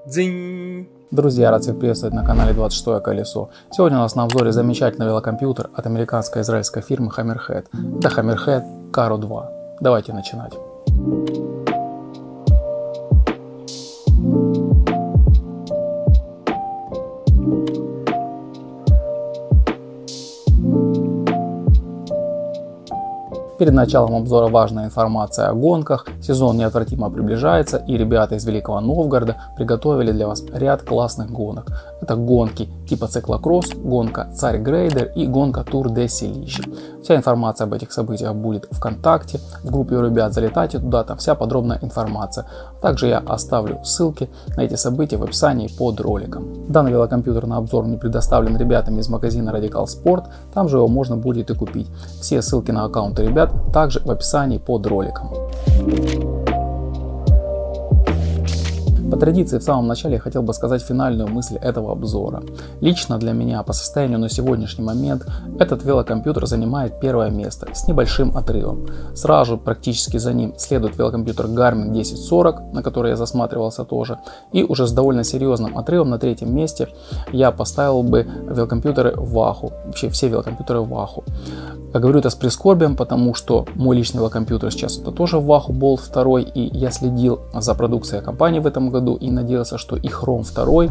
Дзинь! Друзья, рад всех приветствовать на канале 26 колесо. Сегодня у нас на обзоре замечательный велокомпьютер от американской израильской фирмы Hammerhead. Это Hammerhead Karo 2. Давайте начинать. Перед началом обзора важная информация о гонках. Сезон неотвратимо приближается, и ребята из Великого Новгорода приготовили для вас ряд классных гонок. Это гонки типа циклокросс, гонка Царь Грейдер и гонка Тур де Селище. Вся информация об этих событиях будет ВКонтакте, в группе у ребят, залетайте туда, там вся подробная информация. Также я оставлю ссылки на эти события в описании под роликом. Данный велокомпьютер на обзор мне предоставлен ребятами из магазина Radical Sport, там же его можно будет и купить. Все ссылки на аккаунты ребят также в описании под роликом. По традиции в самом начале я хотел бы сказать финальную мысль этого обзора. Лично для меня по состоянию на сегодняшний момент этот велокомпьютер занимает первое место с небольшим отрывом. Сразу практически за ним следует велокомпьютер Garmin 1040, на который я засматривался тоже. И уже с довольно серьезным отрывом на третьем месте я поставил бы велокомпьютеры Wahoo. Вообще все велокомпьютеры Wahoo. Я говорю это с прискорбием, потому что мой личный велокомпьютер сейчас это тоже Wahoo Bolt 2, и я следил за продукцией компании в этом году и надеялся, что и Chrome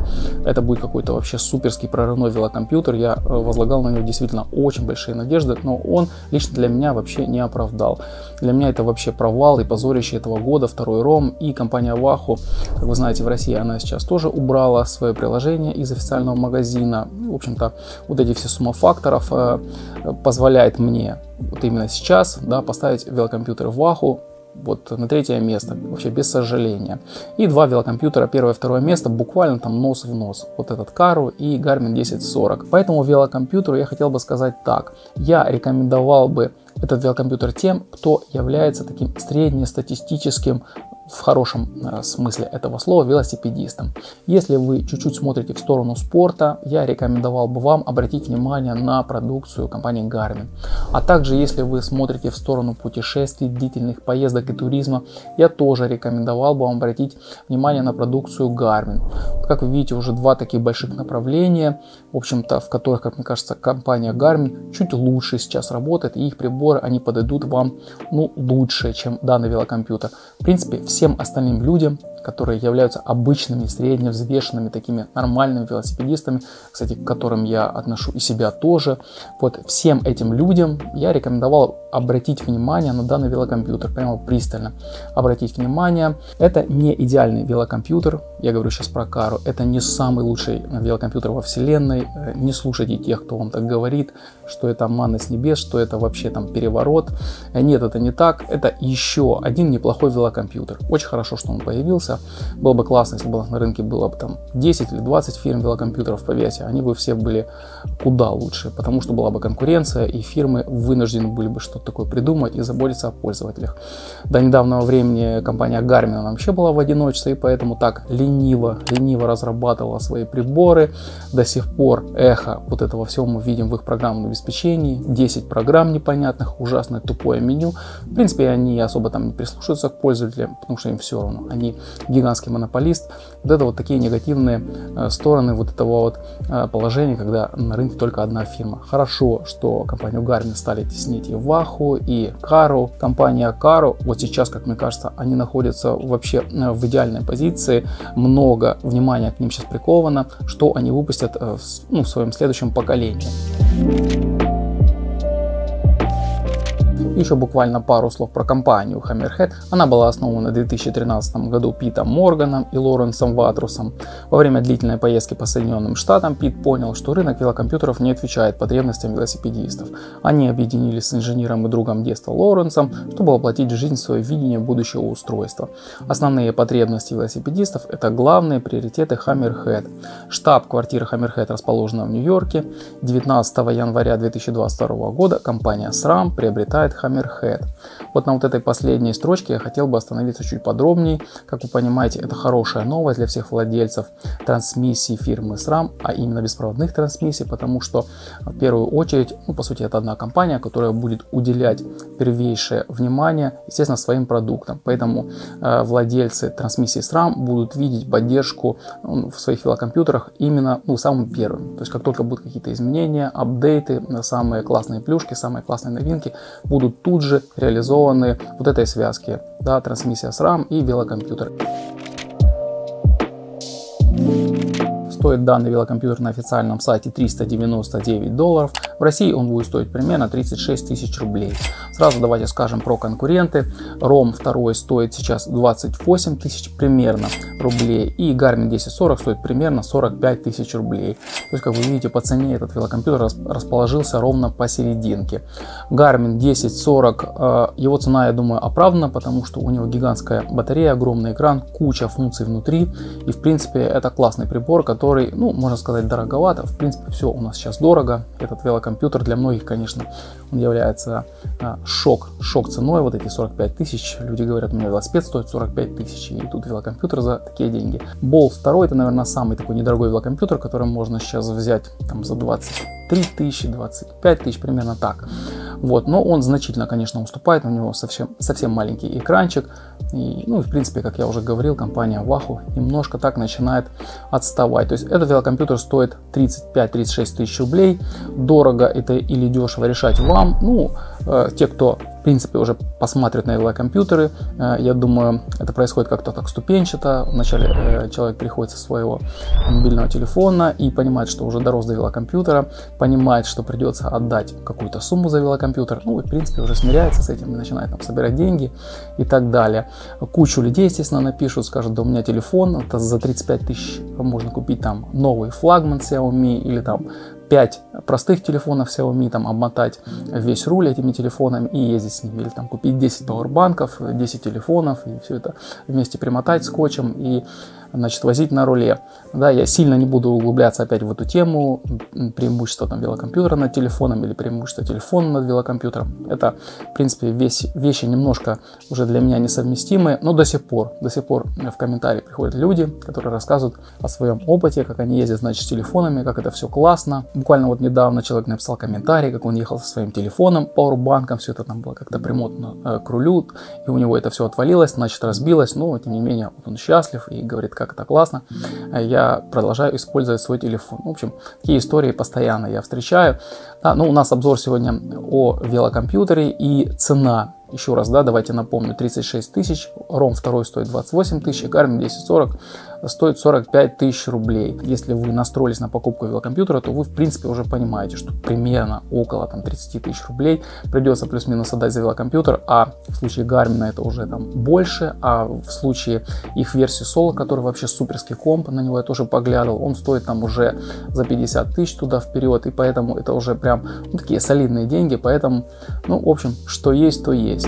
2 это будет какой-то вообще суперский прорывной велокомпьютер. Я возлагал на него действительно очень большие надежды, но он лично для меня вообще не оправдал. Для меня это вообще провал и позорище этого года, второй ROM, и компания Wahoo, как вы знаете, в России она сейчас тоже убрала свое приложение из официального магазина. В общем-то, вот эти все сумма факторов позволяет мне вот именно сейчас, да, поставить велокомпьютеры Wahoo вот на третье место, вообще без сожаления. И два велокомпьютера, первое и второе место, буквально там нос в нос. Вот этот Karo и Garmin 1040. По этому велокомпьютеру я хотел бы сказать так. Я рекомендовал бы этот велокомпьютер тем, кто является таким среднестатистическим, в хорошем смысле этого слова, велосипедистом. Если вы чуть-чуть смотрите в сторону спорта, я рекомендовал бы вам обратить внимание на продукцию компании Garmin. А также, если вы смотрите в сторону путешествий, длительных поездок и туризма, я тоже рекомендовал бы вам обратить внимание на продукцию Garmin. Как вы видите, уже два таких больших направления, в общем-то, в которых, как мне кажется, компания Garmin чуть лучше сейчас работает, и их приборы, они подойдут вам, ну, лучше, чем данный велокомпьютер. В принципе, всем остальным людям, которые являются обычными, средневзвешенными, такими нормальными велосипедистами, кстати, к которым я отношу и себя тоже, вот всем этим людям я рекомендовал обратить внимание на данный велокомпьютер, прямо пристально обратить внимание. Это не идеальный велокомпьютер, я говорю сейчас про Karo, это не самый лучший велокомпьютер во вселенной, не слушайте тех, кто вам так говорит, что это манна с небес, что это вообще там переворот. Нет, это не так, это еще один неплохой велокомпьютер. Очень хорошо, что он появился. Было бы классно, если бы на рынке было бы там 10 или 20 фирм велокомпьютеров по весе, они бы все были куда лучше, потому что была бы конкуренция, и фирмы вынуждены были бы что-то такое придумать и заботиться о пользователях. До недавнего времени компания Garmin она вообще была в одиночестве, и поэтому так лениво разрабатывала свои приборы. До сих пор эхо вот этого всего мы видим в их программном обеспечении. 10 программ непонятных, ужасное тупое меню. В принципе, они особо там не прислушиваются к пользователям, потому что им все равно. Они гигантский монополист. Вот это вот такие негативные стороны вот этого вот положения, когда на рынке только одна фирма. Хорошо, что компанию Garmin стали теснить и Wahoo, и Karo. Компания Karo, вот сейчас, как мне кажется, они находятся вообще в идеальной позиции. Много внимания к ним сейчас приковано, что они выпустят в своем следующем поколении. Еще буквально пару слов про компанию Hammerhead. Она была основана в 2013 году Питом Морганом и Лоренсом Ватрусом. Во время длительной поездки по Соединенным Штатам Пит понял, что рынок велокомпьютеров не отвечает потребностям велосипедистов. Они объединились с инженером и другом детства Лоренсом, чтобы воплотить в жизнь свое видение будущего устройства. Основные потребности велосипедистов – это главные приоритеты Hammerhead. Штаб-квартира Hammerhead расположена в Нью-Йорке. 19 января 2022 года компания SRAM приобретает Hammerhead Hammerhead. Вот на вот этой последней строчке я хотел бы остановиться чуть подробнее. Как вы понимаете, это хорошая новость для всех владельцев трансмиссий фирмы SRAM, а именно беспроводных трансмиссий, потому что в первую очередь, ну, по сути, это одна компания, которая будет уделять первейшее внимание, естественно, своим продуктам. Поэтому владельцы трансмиссии SRAM будут видеть поддержку в своих велокомпьютерах именно самым первым. То есть как только будут какие-то изменения, апдейты, самые классные плюшки, самые классные новинки будут тут же реализованы вот этой связке, да, трансмиссия SRAM и велокомпьютер. Стоит данный велокомпьютер на официальном сайте $399. В России он будет стоить примерно 36 тысяч рублей. Сразу давайте скажем про конкуренты. ROM 2 стоит сейчас 28 тысяч примерно рублей. И Garmin 1040 стоит примерно 45 тысяч рублей. То есть, как вы видите, по цене этот велокомпьютер расположился ровно посерединке. Garmin 1040, его цена, я думаю, оправдана, потому что у него гигантская батарея, огромный экран, куча функций внутри. И, в принципе, это классный прибор, который, можно сказать, дороговато. В принципе, все у нас сейчас дорого. Этот велокомпьютер для многих, конечно, он является шок ценой. Вот эти 45 тысяч. Люди говорят, у меня велосипед стоит 45 тысяч, и тут велокомпьютер за такие деньги. Bolt 2 это, наверное, самый такой недорогой велокомпьютер, который можно сейчас взять там за 23 тысячи, 25 тысяч, примерно так. Вот, но он значительно, конечно, уступает, у него совсем маленький экранчик. И, в принципе, как я уже говорил, компания Wahoo немножко так начинает отставать. То есть этот велокомпьютер стоит 35-36 тысяч рублей. Дорого это или дешево, решать вам. Те, кто в принципе уже посмотрят на велокомпьютеры, я думаю, это происходит как-то так ступенчато. Вначале человек приходит со своего мобильного телефона и понимает, что уже дорос до велокомпьютера, понимает, что придется отдать какую-то сумму за велокомпьютер, и в принципе уже смиряется с этим и начинает там собирать деньги и так далее. Кучу людей, естественно, напишут, скажут, да у меня телефон, это за 35 тысяч можно купить там новый флагман Xiaomi или там 5 простых телефонов Xiaomi, там обмотать весь руль этими телефонами и ездить с ними, или там купить 10 пауэрбанков, 10 телефонов и все это вместе примотать скотчем и, значит, возить на руле. Да, я сильно не буду углубляться опять в эту тему, преимущество там велокомпьютера над телефоном или преимущество телефона над велокомпьютером. Это, в принципе, вещи немножко уже для меня несовместимые, но до сих пор в комментарии приходят люди, которые рассказывают о своем опыте, как они ездят, значит, с телефонами, как это все классно. Буквально вот недавно человек написал комментарий, как он ехал со своим телефоном, пауэрбанком, все это там было как-то примотано к рулю, и у него это все отвалилось, значит, разбилось, но тем не менее вот он счастлив и говорит, как это классно, я продолжаю использовать свой телефон. В общем, такие истории постоянно я встречаю. Да, у нас обзор сегодня о велокомпьютере и цена. Еще раз, да, давайте напомню, 36 тысяч, ROM 2 стоит 28 тысяч, Garmin 1040 стоит 45 тысяч рублей. Если вы настроились на покупку велокомпьютера, то вы, в принципе, уже понимаете, что примерно около 30 тысяч рублей придется плюс-минус отдать за велокомпьютер, а в случае Garmin это уже там больше, а в случае их версии Solo, который вообще суперский комп, на него я тоже поглядывал, он стоит там уже за 50 тысяч туда вперед, и поэтому это уже прям такие солидные деньги, поэтому, в общем, что есть, то есть.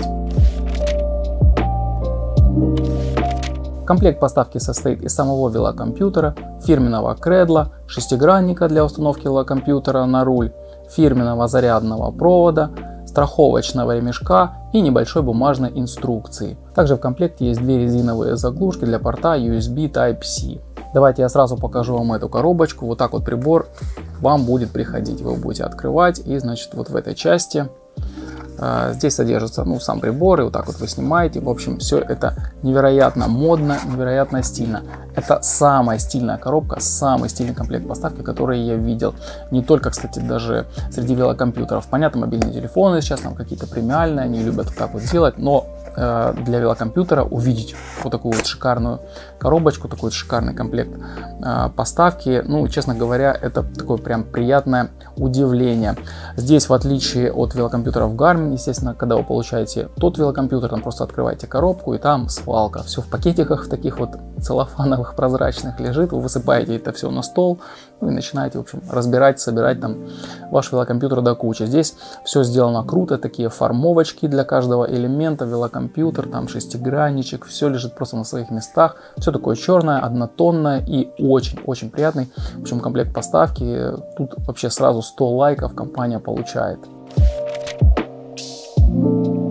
Комплект поставки состоит из самого велокомпьютера, фирменного кредла, шестигранника для установки велокомпьютера на руль, фирменного зарядного провода, страховочного ремешка и небольшой бумажной инструкции. Также в комплекте есть две резиновые заглушки для порта USB Type-C. Давайте я сразу покажу вам эту коробочку. Вот так вот прибор вам будет приходить. Вы будете открывать, и, значит, вот в этой части здесь содержится сам прибор, и вот так вот вы снимаете. В общем, все это невероятно модно, невероятно стильно. Это самая стильная коробка, самый стильный комплект поставки, который я видел. Не только, кстати, даже среди велокомпьютеров. Понятно, мобильные телефоны сейчас там какие-то премиальные, они любят вот так вот делать, но для велокомпьютера увидеть вот такую вот шикарную коробочку, такой вот шикарный комплект поставки, честно говоря, это такое прям приятное удивление. Здесь, в отличие от велокомпьютеров Garmin, естественно, когда вы получаете тот велокомпьютер, там просто открываете коробку, и там свалка, все в пакетиках, в таких вот целлофановых прозрачных лежит, вы высыпаете это все на стол и начинаете, в общем, разбирать, собирать там ваш велокомпьютер до кучи. Здесь все сделано круто, такие формовочки для каждого элемента, велокомпьютер, там шестигранничек, все лежит просто на своих местах, все такое черное, однотонное и очень-очень приятный. В общем, комплект поставки, тут вообще сразу 100 лайков компания получает.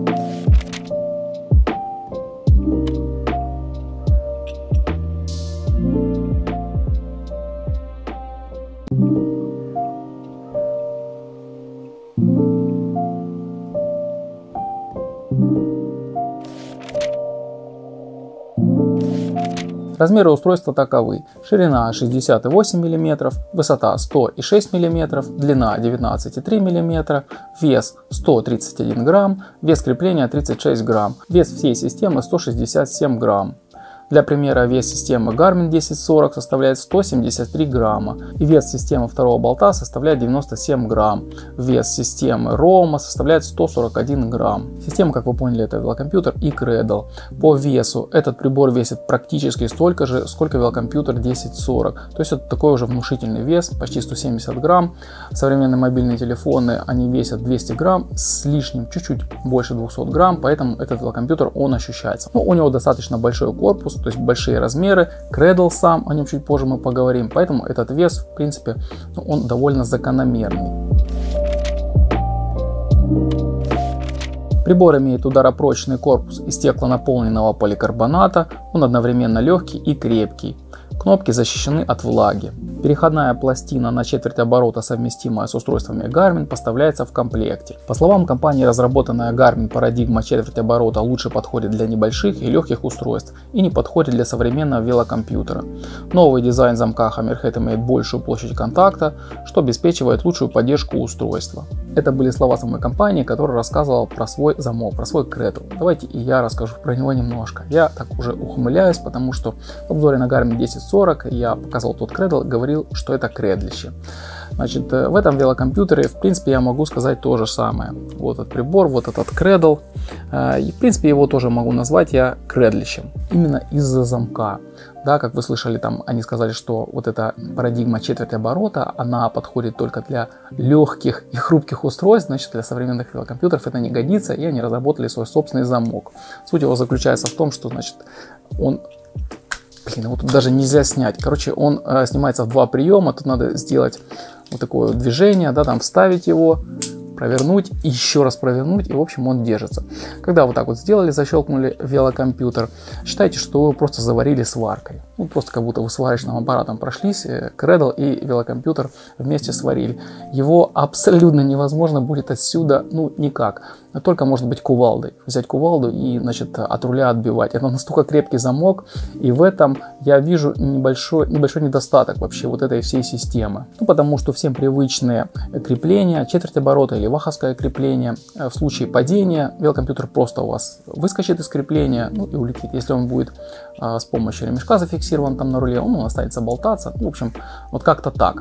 Размеры устройства таковы: ширина 60,8 мм, высота 100,6 мм, длина 19,3 мм, вес 131 грамм, вес крепления 36 грамм, вес всей системы 167 грамм. Для примера, вес системы Garmin 1040 составляет 173 грамма, и вес системы второго болта составляет 97 грамм. Вес системы Rooma составляет 141 грамм. Система, как вы поняли, это велокомпьютер и Cradle. По весу этот прибор весит практически столько же, сколько велокомпьютер 1040. То есть это такой уже внушительный вес, почти 170 грамм. Современные мобильные телефоны, они весят 200 грамм с лишним, чуть-чуть больше 200 грамм, поэтому этот велокомпьютер, он ощущается. Но у него достаточно большой корпус, то есть большие размеры, Cradle сам, о нем чуть позже мы поговорим, поэтому этот вес, в принципе, он довольно закономерный. Прибор имеет ударопрочный корпус из стеклонаполненного поликарбоната, он одновременно легкий и крепкий. Кнопки защищены от влаги. Переходная пластина на четверть оборота, совместимая с устройствами Garmin, поставляется в комплекте. По словам компании, разработанная Garmin парадигма четверть оборота лучше подходит для небольших и легких устройств и не подходит для современного велокомпьютера. Новый дизайн замка Hammerhead имеет большую площадь контакта, что обеспечивает лучшую поддержку устройства. Это были слова самой компании, которая рассказывала про свой замок, про свой Cradle. Давайте и я расскажу про него немножко. Я так уже ухмыляюсь, потому что в обзоре на Garmin 1040 я показал тот Cradle, говорил, что это кредлище. Значит, в этом велокомпьютере, в принципе, я могу сказать то же самое. Вот этот прибор, вот этот Cradle. И, в принципе, его тоже могу назвать я кредлищем. Именно из-за замка. Да, как вы слышали, там они сказали, что вот эта парадигма четверть оборота, она подходит только для легких и хрупких устройств, значит, для современных велокомпьютеров это не годится, и они разработали свой собственный замок. Суть его заключается в том, что, значит, он... Блин, его тут даже нельзя снять. Короче, он снимается в два приема. Тут надо сделать вот такое движение, да, там вставить его, провернуть, еще раз провернуть, и в общем он держится. Когда вот так вот сделали, защелкнули велокомпьютер, считайте, что вы просто заварили сваркой. Ну, просто как будто вы сварочным аппаратом прошлись, Cradle и велокомпьютер вместе сварили. Его абсолютно невозможно будет отсюда, ну, никак. Только, может быть, кувалдой. Взять кувалду и, значит, от руля отбивать. Это настолько крепкий замок, и в этом я вижу небольшой недостаток вообще вот этой всей системы. Ну, потому что всем привычные крепления, четверть оборота или ваховское крепление, в случае падения велокомпьютер просто у вас выскочит из крепления, ну, и улетит. Если он будет с помощью ремешка зафиксирован там на руле, он останется болтаться. В общем, вот как-то так.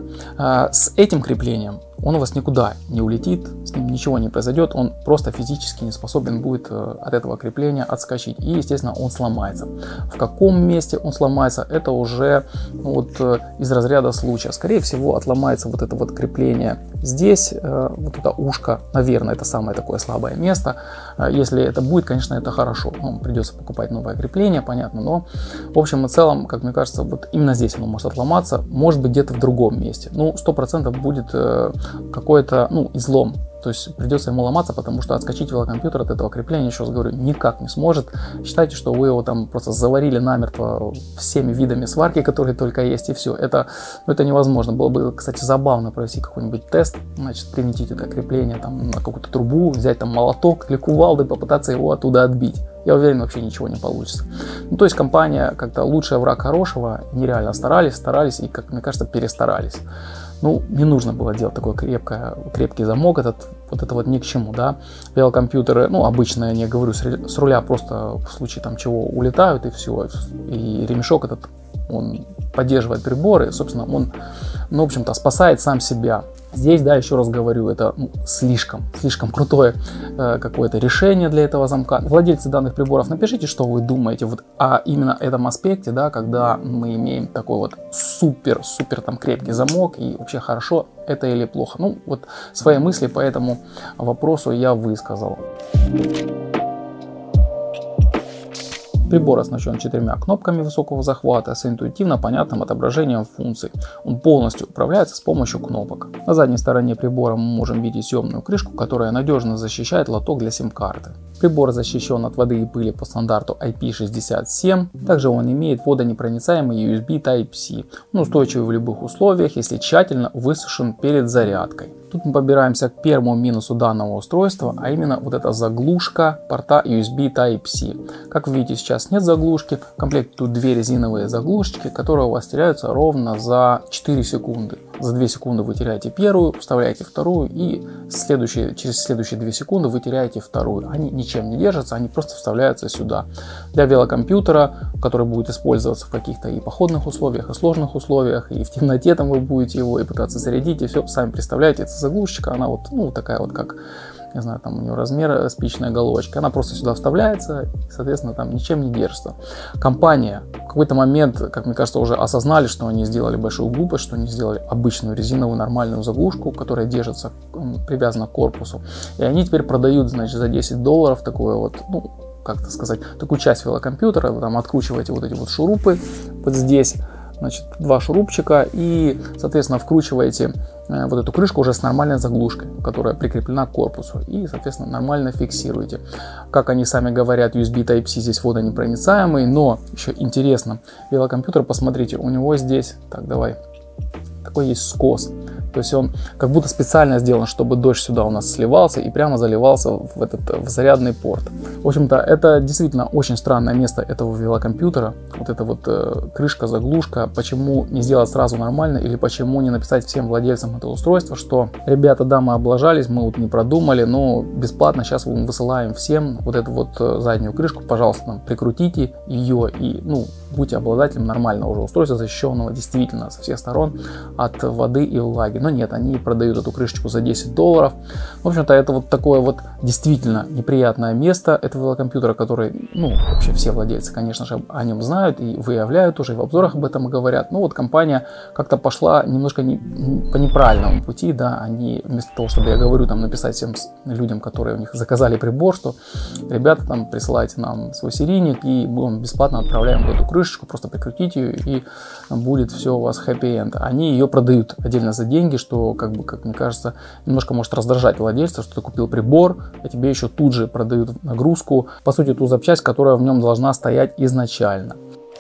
С этим креплением он у вас никуда не улетит, с ним ничего не произойдет, он просто физически не способен будет от этого крепления отскочить, и, естественно, он сломается. В каком месте он сломается, это уже вот из разряда случая. Скорее всего, отломается вот это вот крепление здесь, вот это ушко, наверное, это самое такое слабое место. Если это будет, конечно, это хорошо. Ну, придется покупать новое крепление, понятно, но в общем и целом, как мне кажется, вот именно здесь оно может отломаться, может быть где-то в другом месте. Ну, 100% будет какой-то, ну, излом. То есть придется ему ломаться, потому что отскочить велокомпьютер от этого крепления, еще раз говорю, никак не сможет. Считайте, что вы его там просто заварили намертво всеми видами сварки, которые только есть, и все. Это невозможно. Было бы, кстати, забавно провести какой-нибудь тест, значит, приметить это крепление там на какую-то трубу, взять там молоток или кувалду и попытаться его оттуда отбить. Я уверен, вообще ничего не получится. Ну, то есть компания как-то лучший враг хорошего, нереально старались и, как мне кажется, перестарались. Ну, не нужно было делать такой крепкий замок, это вот ни к чему, да. Велокомпьютеры, ну, обычно, я не говорю, с руля просто в случае там чего улетают и все. И ремешок этот, он поддерживает приборы, собственно, он, ну, в общем-то, спасает сам себя. Здесь, да, еще раз говорю, это слишком крутое какое-то решение для этого замка. Владельцы данных приборов, напишите, что вы думаете вот о именно этом аспекте, да, когда мы имеем такой вот супер там крепкий замок, и вообще хорошо это или плохо. Ну, вот свои мысли по этому вопросу я высказал. Прибор оснащен 4 кнопками высокого захвата с интуитивно понятным отображением функций. Он полностью управляется с помощью кнопок. На задней стороне прибора мы можем видеть съемную крышку, которая надежно защищает лоток для сим-карты. Прибор защищен от воды и пыли по стандарту IP67. Также он имеет водонепроницаемый USB Type-C. Он устойчивый в любых условиях, если тщательно высушен перед зарядкой. Тут мы подбираемся к первому минусу данного устройства, а именно вот эта заглушка порта USB Type-C. Как вы видите, сейчас нет заглушки. В комплекте тут две резиновые заглушечки, которые у вас теряются ровно за 4 секунды. За 2 секунды вы теряете первую, вставляете вторую, и через следующие 2 секунды вы теряете вторую. Они ничем не держатся, они просто вставляются сюда. Для велокомпьютера, который будет использоваться в каких-то и походных условиях, и сложных условиях, и в темноте там вы будете его и пытаться зарядить, и все, сами представляете, эта заглушечка, она вот, ну, такая вот, как, не знаю, там у нее размер спичная головочка, она просто сюда вставляется, и, соответственно, там ничем не держится. Компания в какой-то момент, как мне кажется, уже осознали, что они сделали большую глупость, что они сделали обычную резиновую нормальную заглушку, которая держится, привязана к корпусу, и они теперь продают, значит, за $10 такое вот, ну, как-то сказать, такую часть велокомпьютера, вы там откручиваете вот эти вот шурупы вот здесь, значит, 2 шурупчика, и, соответственно, вкручиваете вот эту крышку уже с нормальной заглушкой, которая прикреплена к корпусу, и, соответственно, нормально фиксируете. Как они сами говорят, USB Type-C здесь водонепроницаемый, но еще интересно, велокомпьютер, посмотрите, у него здесь, так, давай, такой есть скос. То есть он как будто специально сделан, чтобы дождь сюда у нас сливался и прямо заливался в зарядный порт. В общем-то, это действительно очень странное место этого велокомпьютера. Вот эта вот крышка, заглушка. Почему не сделать сразу нормально, или почему не написать всем владельцам этого устройства, что ребята, да, мы облажались, мы вот не продумали, но бесплатно сейчас мы высылаем всем вот эту вот заднюю крышку. Пожалуйста, прикрутите ее и, ну, будьте обладателем нормального уже устройства, защищенного действительно со всех сторон от воды и влаги. Но нет, они продают эту крышечку за $10. В общем-то, это вот такое вот действительно неприятное место этого велокомпьютера, который, ну, вообще все владельцы, конечно же, о нем знают и выявляют уже, и в обзорах об этом говорят. Но вот компания как-то пошла немножко по неправильному пути, да, они вместо того, чтобы, я говорю, там написать всем людям, которые у них заказали прибор, что ребята, там, присылайте нам свой серийник, и мы вам бесплатно отправляем эту крышечку, просто прикрутите ее, и будет все у вас хэппи-энд. Они ее продают отдельно за деньги, что, как бы, как мне кажется, немножко может раздражать владельца, что ты купил прибор, а тебе еще тут же продают нагрузку, по сути, ту запчасть, которая в нем должна стоять изначально.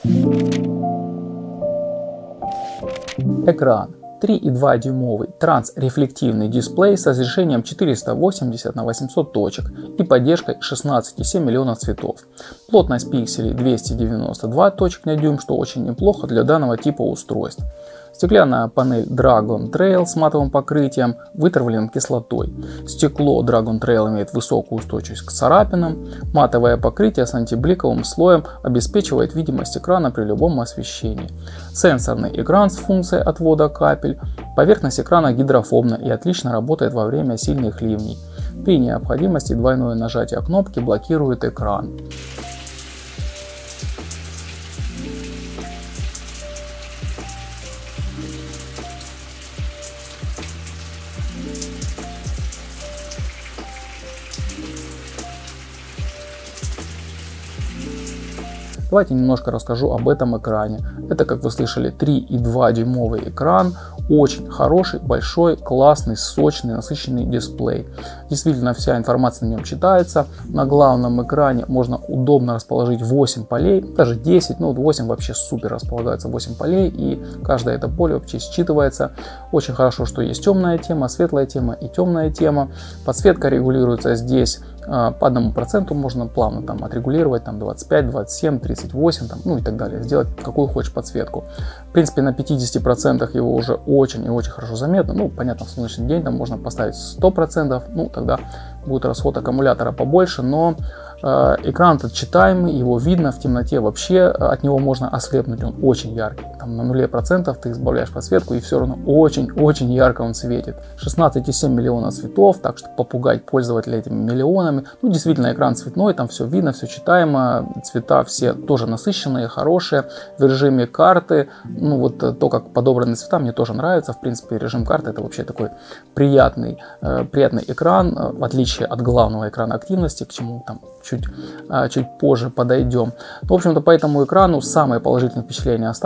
Экран. 3,2 дюймовый транс-рефлективный дисплей с разрешением 480 на 800 точек и поддержкой 16,7 миллионов цветов. Плотность пикселей 292 точек на дюйм, что очень неплохо для данного типа устройств. Стеклянная панель Dragon Trail с матовым покрытием, вытравленным кислотой. Стекло Dragon Trail имеет высокую устойчивость к царапинам. Матовое покрытие с антибликовым слоем обеспечивает видимость экрана при любом освещении. Сенсорный экран с функцией отвода капель. Поверхность экрана гидрофобна и отлично работает во время сильных ливней. При необходимости двойное нажатие кнопки блокирует экран. Давайте немножко расскажу об этом экране. Это, как вы слышали, 3,2 дюймовый экран. Очень хороший, большой, классный, сочный, насыщенный дисплей. Действительно, вся информация на нем читается. На главном экране можно удобно расположить 8 полей, даже 10, ну 8 вообще супер располагается, 8 полей, и каждое это поле вообще считывается. Очень хорошо, что есть темная тема, светлая тема и темная тема. Подсветка регулируется здесь по 1%, можно плавно там отрегулировать, там 25, 27, 38, там, ну и так далее, сделать какую хочешь подсветку. В принципе, на 50% его уже очень и очень хорошо заметно. Ну, понятно, в солнечный день там можно поставить 100%, ну тогда будет расход аккумулятора побольше, но экран этот читаемый, его видно в темноте, вообще от него можно ослепнуть, он очень яркий. Там на 0% ты избавляешь подсветку, и все равно очень-очень ярко он светит. 16,7 миллионов цветов, так что попугать пользователя этими миллионами. Ну, действительно, экран цветной, там все видно, все читаемо, цвета все тоже насыщенные, хорошие. В режиме карты, ну вот то, как подобраны цвета, мне тоже нравится. В принципе, режим карты — это вообще такой приятный экран, в отличие от главного экрана активности, к чему там чуть позже подойдем. В общем-то, по этому экрану самые положительные впечатления остались. И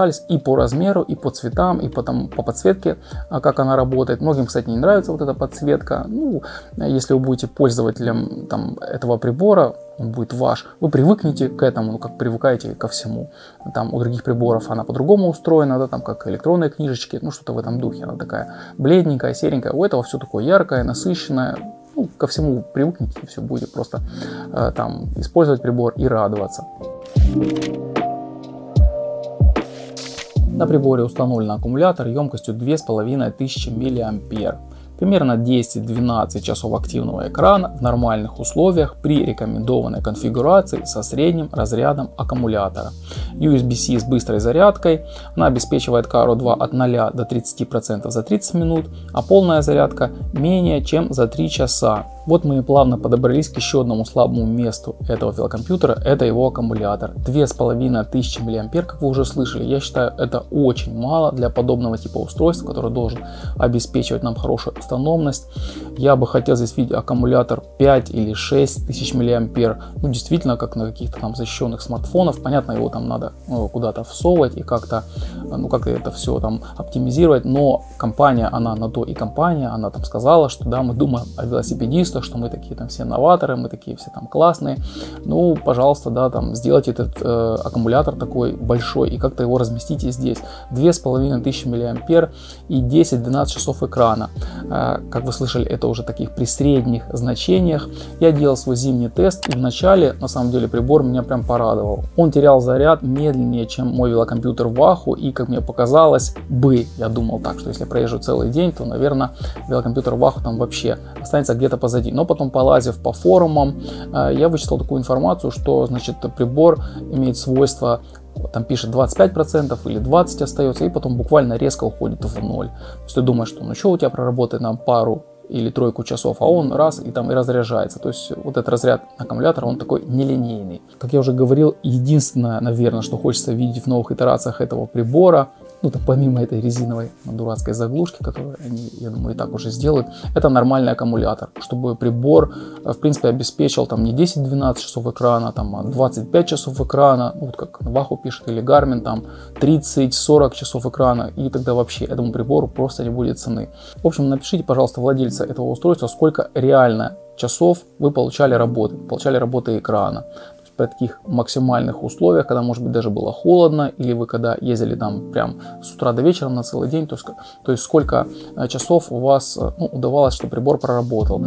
по размеру, и по цветам, и по подсветке, как она работает. Многим, кстати, не нравится вот эта подсветка. Ну, если вы будете пользователем там, этого прибора, он будет ваш, вы привыкнете к этому, ну, как привыкаете ко всему. Там у других приборов она по-другому устроена, да, там как электронные книжечки, ну, что-то в этом духе. Она такая бледненькая, серенькая. У этого все такое яркое, насыщенное. Ну, ко всему привыкнете, и все, будете просто там использовать прибор и радоваться. На приборе установлен аккумулятор емкостью 2500 мАh. Примерно 10-12 часов активного экрана в нормальных условиях при рекомендованной конфигурации со средним разрядом аккумулятора. USB-C с быстрой зарядкой. Она обеспечивает КРО-2 от 0 до 30% за 30 минут, а полная зарядка менее чем за 3 часа. Вот мы и плавно подобрались к еще одному слабому месту этого велокомпьютера, это его аккумулятор. 2500 мАh, как вы уже слышали, я считаю, это очень мало для подобного типа устройства, который должен обеспечивать нам хорошую автономность. Я бы хотел здесь видеть аккумулятор 5 или 6 тысяч мАh, ну действительно, как на каких-то там защищенных смартфонах. Понятно, его там надо куда-то всовывать и как-то, ну как это все там оптимизировать, но компания, она на то и компания, она там сказала, что да, мы думаем о велосипедистах, что мы такие там все новаторы, мы такие все там классные. Ну, пожалуйста, да, там сделайте этот аккумулятор такой большой и как-то его разместите здесь. 2500 мАh и 10-12 часов экрана. Как вы слышали, это уже таких при средних значениях. Я делал свой зимний тест, и вначале, на самом деле, прибор меня прям порадовал. Он терял заряд медленнее, чем мой велокомпьютер Wahoo, и, как мне показалось бы, я думал так, что если я проезжу целый день, то, наверное, велокомпьютер Wahoo там вообще останется где-то позади. Но потом, полазив по форумам, я вычитал такую информацию, что, значит, прибор имеет свойство, там пишет 25% или 20% остается, и потом буквально резко уходит в ноль. То есть ты думаешь, что ну что у тебя проработает на пару или тройку часов, а он раз и там и разряжается. То есть вот этот разряд аккумулятора, он такой нелинейный. Как я уже говорил, единственное, наверное, что хочется видеть в новых итерациях этого прибора, ну, там, помимо этой резиновой дурацкой заглушки, которую они, я думаю, и так уже сделают, это нормальный аккумулятор, чтобы прибор, в принципе, обеспечил там не 10-12 часов экрана, там, а 25 часов экрана, ну, вот как Wahoo пишет, или Garmin, там, 30-40 часов экрана, и тогда вообще этому прибору просто не будет цены. В общем, напишите, пожалуйста, владельца этого устройства, сколько реально часов вы получали работы экрана. При таких максимальных условиях, когда, может быть, даже было холодно, или вы когда ездили там прям с утра до вечера на целый день, то есть сколько часов у вас удавалось, что прибор проработал.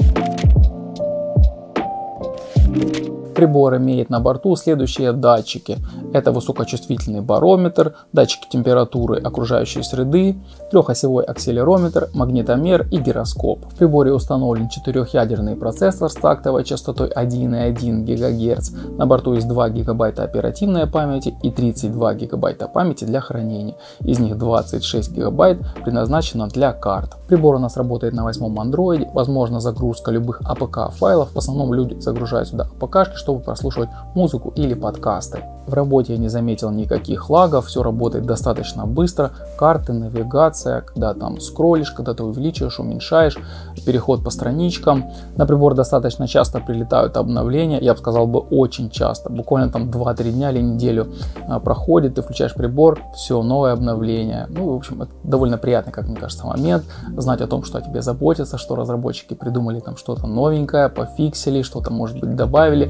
Прибор имеет на борту следующие датчики. Это высокочувствительный барометр, датчики температуры окружающей среды, трехосевой акселерометр, магнитомер и гироскоп. В приборе установлен 4-ядерный процессор с тактовой частотой 1,1 ГГц. На борту есть 2 ГБ оперативной памяти и 32 ГБ памяти для хранения. Из них 26 ГБ предназначено для карт. Прибор у нас работает на 8-м Android. Возможно загрузка любых APK файлов. В основном люди загружают сюда APK, чтобы прослушивать музыку или подкасты. В работе я не заметил никаких лагов, все работает достаточно быстро. Карты, навигация, когда там скроллишь, когда ты увеличиваешь, уменьшаешь, переход по страничкам. На прибор достаточно часто прилетают обновления, я бы сказал очень часто. Буквально там 2-3 дня или неделю проходит, ты включаешь прибор, все, новое обновление. Ну, в общем, это довольно приятный, как мне кажется, момент. Знать о том, что о тебе заботятся, что разработчики придумали там что-то новенькое, пофиксили, что-то, может быть, добавили.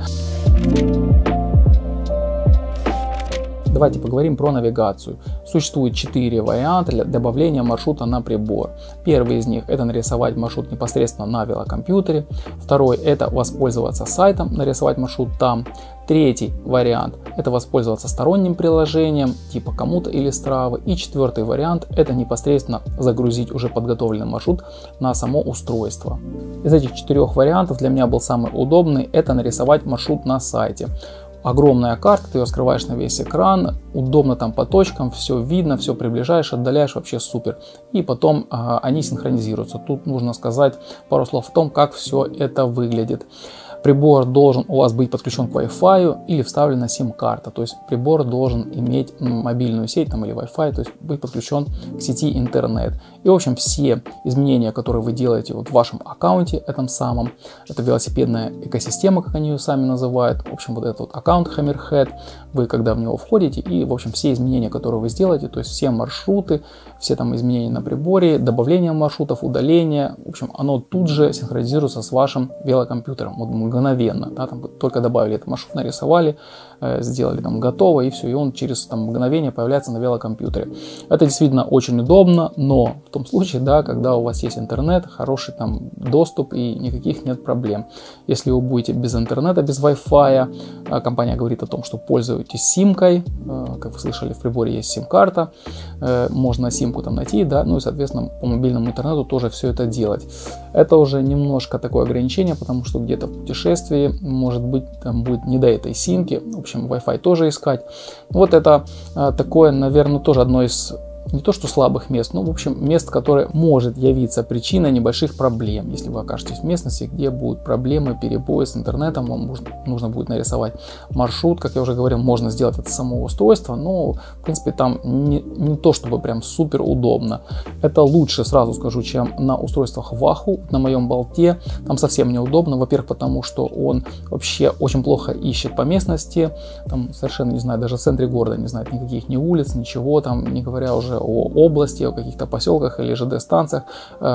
Давайте поговорим про навигацию. Существует 4 варианта для добавления маршрута на прибор. Первый из них — это нарисовать маршрут непосредственно на велокомпьютере. Второй — это воспользоваться сайтом, нарисовать маршрут там. Третий вариант — это воспользоваться сторонним приложением типа Komoot или Strava. И четвертый вариант — это непосредственно загрузить уже подготовленный маршрут на само устройство. Из этих 4 вариантов для меня был самый удобный — это нарисовать маршрут на сайте. Огромная карта, ты ее скрываешь на весь экран, удобно там по точкам, все видно, все приближаешь, отдаляешь, вообще супер. И потом они синхронизируются. Тут нужно сказать пару слов о том, как все это выглядит. Прибор должен у вас быть подключен к Wi-Fi или вставлена сим-карта, то есть прибор должен иметь мобильную сеть там, или Wi-Fi, то есть быть подключен к сети интернет. И в общем все изменения, которые вы делаете вот в вашем аккаунте, этом самом, это велосипедная экосистема, как они ее сами называют, в общем вот этот вот аккаунт Hammerhead, вы когда в него входите и в общем все изменения, которые вы сделаете, то есть все маршруты, все там изменения на приборе, добавление маршрутов, удаление, в общем оно тут же синхронизируется с вашим велокомпьютером, вот мгновенно, да, там только добавили этот маршрут, нарисовали, сделали там готово и все, и он через там мгновение появляется на велокомпьютере. Это действительно очень удобно, но в том случае, да, когда у вас есть интернет, хороший там доступ и никаких нет проблем. Если вы будете без интернета, без Wi-Fi, компания говорит о том, что пользуетесь симкой, как вы слышали, в приборе есть сим-карта, можно симку там найти, да, ну и соответственно по мобильному интернету тоже все это делать. Это уже немножко такое ограничение, потому что где-то в путешествии, может быть, там будет не до этой симки, в общем, Wi-Fi тоже искать. Вот это такое, наверное, тоже одно из не то что слабых мест, но в общем мест, которое может явиться причиной небольших проблем. Если вы окажетесь в местности, где будут проблемы, перебои с интернетом, вам нужно будет нарисовать маршрут, как я уже говорил, можно сделать это само устройство, но в принципе там не то чтобы прям супер удобно. Это лучше, сразу скажу, чем на устройствах Wahoo, на моем болте, там совсем неудобно, во-первых, потому что он вообще очень плохо ищет по местности, там совершенно не знает, даже в центре города не знает никаких ни улиц, ничего, там не говоря уже о области, о каких-то поселках или ЖД-станциях.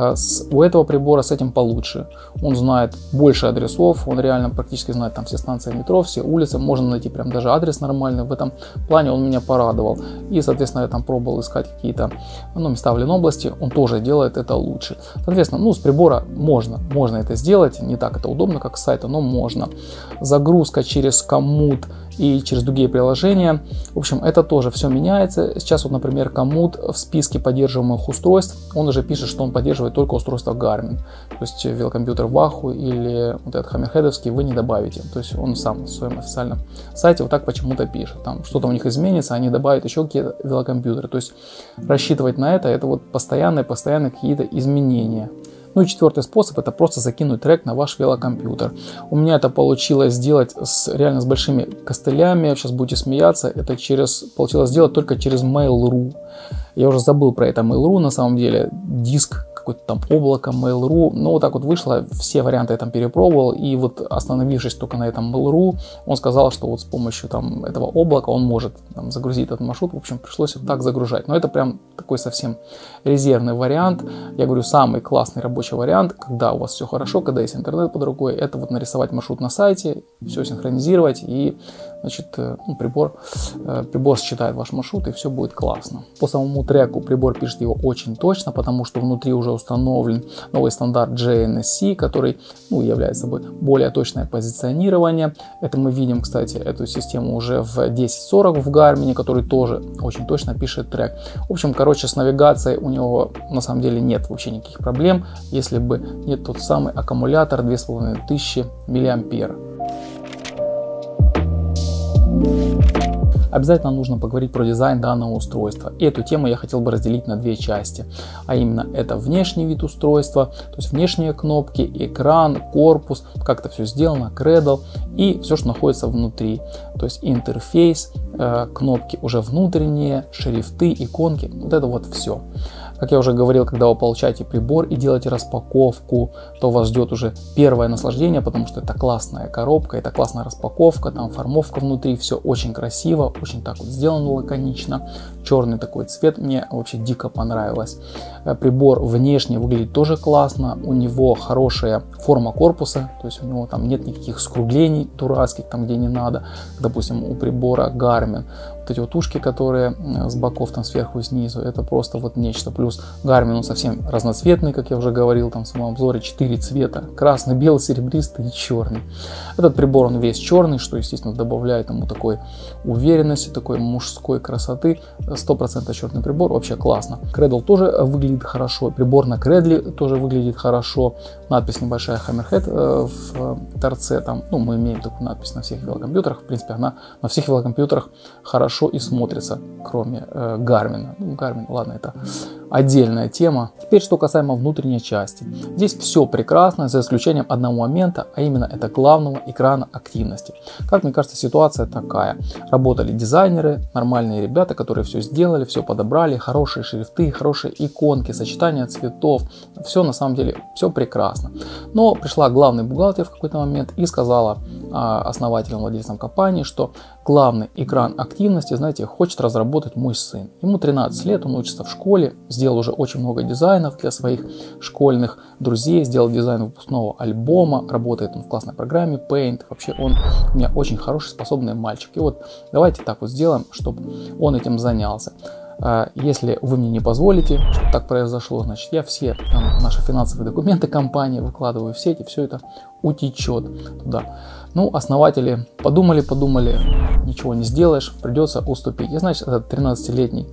У этого прибора с этим получше. Он знает больше адресов, он реально практически знает там все станции метро, все улицы, можно найти прям даже адрес нормальный. В этом плане он меня порадовал. И, соответственно, я там пробовал искать какие-то места в Ленобласти, он тоже делает это лучше. Соответственно, с прибора можно это сделать, не так это удобно, как с сайта, но можно. Загрузка через Komoot и через другие приложения. В общем, это тоже все меняется. Сейчас вот, например, Komoot в списке поддерживаемых устройств, он уже пишет, что он поддерживает только устройство Garmin. То есть велокомпьютер Wahoo или вот этот Hammerhead'овский вы не добавите. То есть он сам на своем официальном сайте вот так почему-то пишет. Там что-то у них изменится, они добавят еще какие-то велокомпьютеры. То есть рассчитывать на это вот постоянные какие-то изменения. Ну и четвертый способ — это просто закинуть трек на ваш велокомпьютер. У меня это получилось сделать реально с большими костылями, сейчас будете смеяться, это получилось сделать только через Mail.ru. Я уже забыл про это Mail.ru, на самом деле диск, какое-то там облако Mail.ru, но вот так вот вышло, все варианты я там перепробовал, и вот остановившись только на этом Mail.ru, он сказал, что вот с помощью там этого облака он может там загрузить этот маршрут, в общем, пришлось вот так загружать, но это прям такой совсем резервный вариант, я говорю, самый классный рабочий вариант, когда у вас все хорошо, когда есть интернет под рукой, это вот нарисовать маршрут на сайте, все синхронизировать, и значит, прибор считает ваш маршрут, и все будет классно. По самому треку прибор пишет его очень точно, потому что внутри уже установлен новый стандарт GNSC, который является собой более точное позиционирование. Это мы видим, кстати, эту систему уже в 1040 в Garmin, который тоже очень точно пишет трек. В общем, короче, с навигацией у него на самом деле нет вообще никаких проблем, если бы не тот самый аккумулятор 2500 мАh. Обязательно нужно поговорить про дизайн данного устройства. И эту тему я хотел бы разделить на две части. А именно, это внешний вид устройства, то есть внешние кнопки, экран, корпус, как это все сделано, Cradle и все, что находится внутри. То есть интерфейс, кнопки уже внутренние, шрифты, иконки, вот это вот все. Как я уже говорил, когда вы получаете прибор и делаете распаковку, то вас ждет уже первое наслаждение, потому что это классная коробка, это классная распаковка, там формовка внутри, все очень красиво, очень так вот сделано лаконично. Черный такой цвет мне вообще дико понравилось. Прибор внешне выглядит тоже классно, у него хорошая форма корпуса, то есть у него там нет никаких скруглений дурацких, там где не надо, допустим, у прибора Garmin. Вот эти вот ушки, которые с боков, там сверху и снизу, это просто вот нечто. Плюс Garmin, он совсем разноцветный, как я уже говорил, там в самом обзоре 4 цвета: красный, белый, серебристый и черный. Этот прибор, он весь черный, что, естественно, добавляет ему такой уверенности, такой мужской красоты. 100% черный прибор, вообще классно. Cradle тоже выглядит хорошо, прибор на Cradle тоже выглядит хорошо. Надпись небольшая Hammerhead в торце, там, мы имеем такую надпись на всех велокомпьютерах, в принципе, она на всех велокомпьютерах хорошо хорошо и смотрится, кроме Garmin. Ну, Garmin, ладно, это отдельная тема. Теперь, что касаемо внутренней части. Здесь все прекрасно, за исключением одного момента, а именно это главного экрана активности. Как мне кажется, ситуация такая. Работали дизайнеры, нормальные ребята, которые все сделали, все подобрали, хорошие шрифты, хорошие иконки, сочетание цветов. Все на самом деле, все прекрасно. Но пришла главный бухгалтер в какой-то момент и сказала основателям, владельцам компании, что главный экран активности, знаете, хочет разработать мой сын. Ему 13 лет, он учится в школе, сделал уже очень много дизайнов для своих школьных друзей, сделал дизайн выпускного альбома, работает он в классной программе Paint. Вообще он у меня очень хороший, способный мальчик. И вот давайте так вот сделаем, чтобы он этим занялся. Если вы мне не позволите, чтобы так произошло, значит, я все наши финансовые документы компании выкладываю в сеть, и все это утечет туда. Ну, основатели подумали, ничего не сделаешь, придется уступить. И значит, этот 13-летний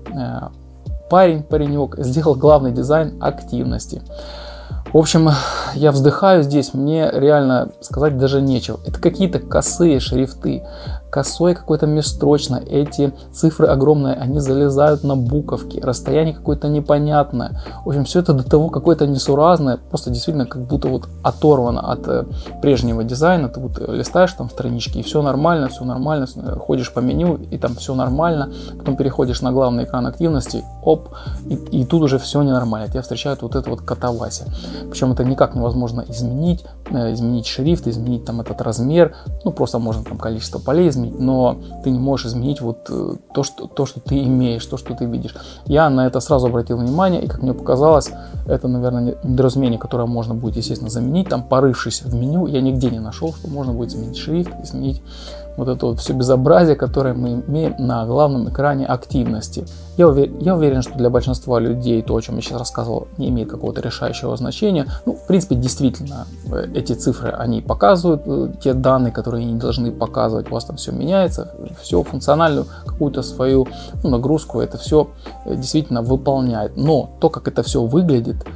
паренек сделал главный дизайн активности. В общем, я вздыхаю здесь, мне реально сказать даже нечего. Это какие-то косые шрифты, косой какой-то межстрочно, эти цифры огромные, они залезают на буковки, расстояние какое-то непонятное. В общем, все это до того какое-то несуразное, просто действительно как будто вот оторвано от прежнего дизайна. Ты вот листаешь там странички, и все нормально, ходишь по меню, и там все нормально, потом переходишь на главный экран активности, оп, и тут уже все ненормально. Тебя встречают вот это вот катавасия. Причем это никак невозможно изменить шрифт, изменить там этот размер, ну просто можно там количество полей изменить, но ты не можешь изменить вот то, что ты имеешь, то, что ты видишь. Я на это сразу обратил внимание, и как мне показалось, это, наверное, недоразумение, которое можно будет, естественно, заменить. Там, порывшись в меню, я нигде не нашел, что можно будет изменить шрифт, изменить вот это вот все безобразие, которое мы имеем на главном экране активности. Я уверен, что для большинства людей то, о чем я сейчас рассказывал, не имеет какого-то решающего значения. Ну, в принципе, действительно, эти цифры, они показывают те данные, которые они не должны показывать. У вас там все меняется, все функциональную какую-то свою нагрузку, это все действительно выполняет. Но то, как это все выглядит,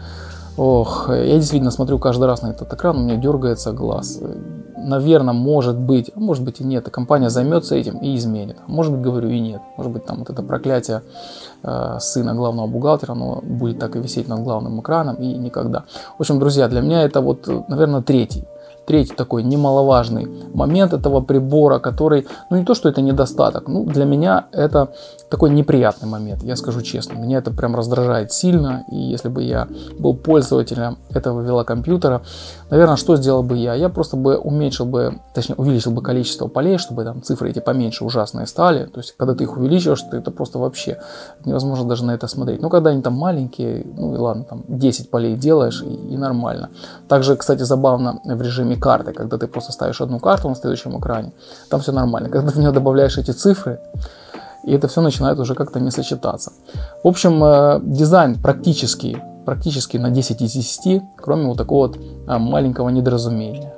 я действительно смотрю каждый раз на этот экран, у меня дергается глаз. Наверное, может быть и нет, и компания займется этим и изменит. Может быть, говорю, и нет. Может быть, там вот это проклятие сына главного бухгалтера, оно будет так и висеть над главным экраном и никогда. В общем, друзья, для меня это вот, наверное, третий такой немаловажный момент этого прибора, который, ну не то, что это недостаток, ну для меня это такой неприятный момент, я скажу честно. Меня это прям раздражает сильно, и если бы я был пользователем этого велокомпьютера, наверное, что сделал бы я? Я просто бы увеличил бы количество полей, чтобы там цифры эти поменьше ужасные стали. То есть, когда ты их увеличиваешь, то это просто вообще невозможно даже на это смотреть. Ну, когда они там маленькие, ну и ладно, там 10 полей делаешь и нормально. Также, кстати, забавно в режиме карты, когда ты просто ставишь одну карту на следующем экране, там все нормально. Когда ты в нее добавляешь эти цифры, и это все начинает уже как-то не сочетаться. В общем, дизайн практически на 10 из 10, кроме вот такого вот маленького недоразумения.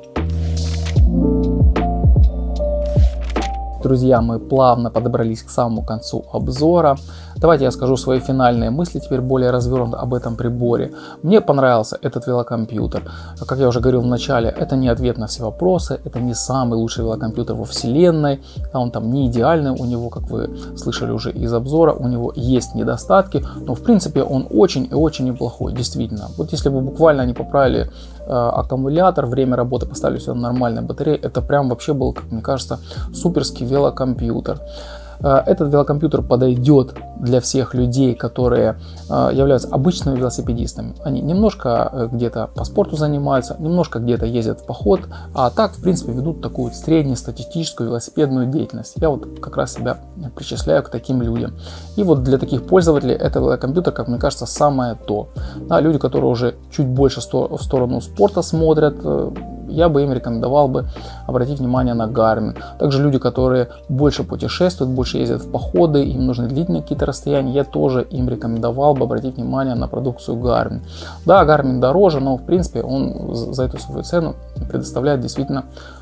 Друзья, мы плавно подобрались к самому концу обзора. Давайте я скажу свои финальные мысли, теперь более развернуто об этом приборе. Мне понравился этот велокомпьютер. Как я уже говорил в начале, это не ответ на все вопросы, это не самый лучший велокомпьютер во вселенной. Он там не идеальный, у него, как вы слышали уже из обзора, у него есть недостатки, но в принципе он очень и очень неплохой, действительно. Вот если бы буквально они поправили аккумулятор, время работы поставили все на нормальной батарее, это прям вообще был, как мне кажется, суперский велокомпьютер. Этот велокомпьютер подойдет для всех людей, которые являются обычными велосипедистами. Они немножко где-то по спорту занимаются, немножко где-то ездят в поход, а так, в принципе, ведут такую среднестатистическую велосипедную деятельность. Я вот как раз себя причисляю к таким людям. И вот для таких пользователей этот велокомпьютер, как мне кажется, самое то. Да, люди, которые уже чуть больше в сторону спорта смотрят, я бы им рекомендовал бы обратить внимание на Garmin. Также люди, которые больше путешествуют, больше ездят в походы, им нужны длительные какие-то расстояния, я тоже им рекомендовал бы обратить внимание на продукцию Garmin. Да, Garmin дороже, но в принципе он за эту свою цену предоставляет действительно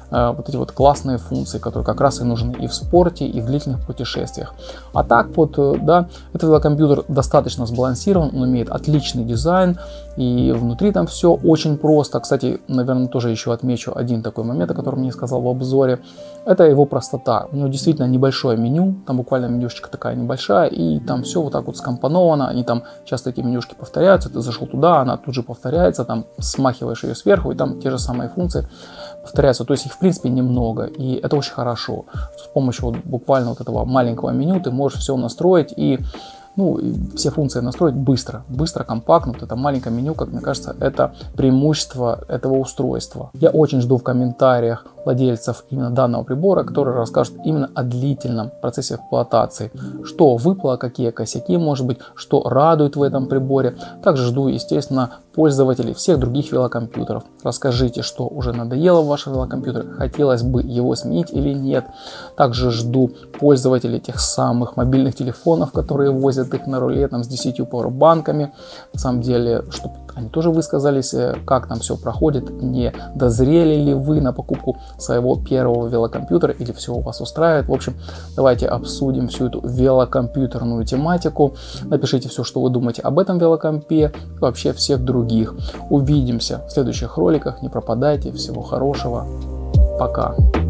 вот эти вот классные функции, которые как раз и нужны и в спорте, и в длительных путешествиях. А так вот, да, этот велокомпьютер достаточно сбалансирован, он имеет отличный дизайн, и внутри там все очень просто. Кстати, наверное, тоже еще отмечу один такой момент, о котором я сказал в обзоре. Это его простота. У него действительно небольшое меню, там буквально менюшечка такая небольшая, и там все вот так вот скомпоновано. Они там часто такие менюшки повторяются, ты зашел туда, она тут же повторяется, там смахиваешь ее сверху, и там те же самые функции повторяются. То есть их в принципе немного, и это очень хорошо. С помощью вот буквально вот этого маленького меню ты можешь все настроить и все функции настроить быстро, компактно. Вот это маленькое меню, как мне кажется, это преимущество этого устройства. Я очень жду в комментариях владельцев именно данного прибора, которые расскажут именно о длительном процессе эксплуатации. Что выпало, какие косяки, может быть, что радует в этом приборе. Также жду, естественно, пользователей всех других велокомпьютеров. Расскажите, что уже надоело в вашем велокомпьютере, хотелось бы его сменить или нет. Также жду пользователей тех самых мобильных телефонов, которые возят их на руле там, с 10 пауэрбанками. На самом деле, чтобы они тоже высказались, как там все проходит, не дозрели ли вы на покупку своего первого велокомпьютера или все у вас устраивает. В общем, давайте обсудим всю эту велокомпьютерную тематику. Напишите все, что вы думаете об этом велокомпе и вообще всех других. Увидимся в следующих роликах. Не пропадайте. Всего хорошего. Пока.